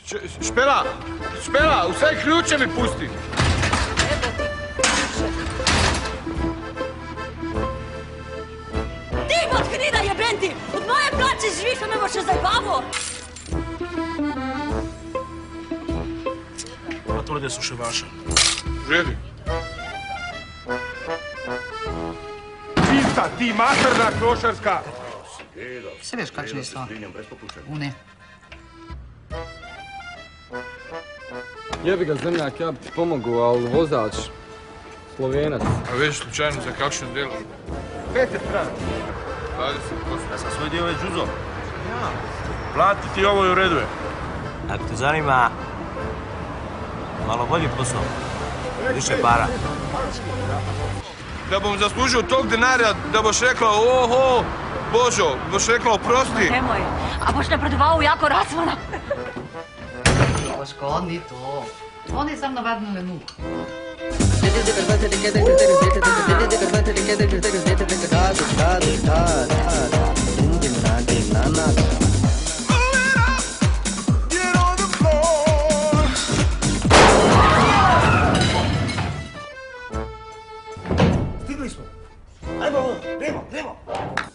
Špela! Špela, u sve ključe mi pusti! Ti od hnida jebenti! Od moje plaće živiš, a me možeš zajebavo! Pa tvrde su ševaša. Žedi. Čista ti materna klošarska! Se veš kakšne so? Une. Jebi ga zemljak, ja bi pomogu, ali vozač, Slovenac. A već slučajno za kakšno delo? 5 strana. 20%. Ja sam svoj dio već uzo. Platiti ovo i u redu je. Ako te zanima, malo bolji posao, više para. Da bom zaslužio tog denarja, da boš rekla oho, Božo, boš rekla oprosti. Nemoj, a boš napredoval jako razvona. Boško, ni to. On je sam navadno lenuh. Stigli smo. Ajmo, idemo.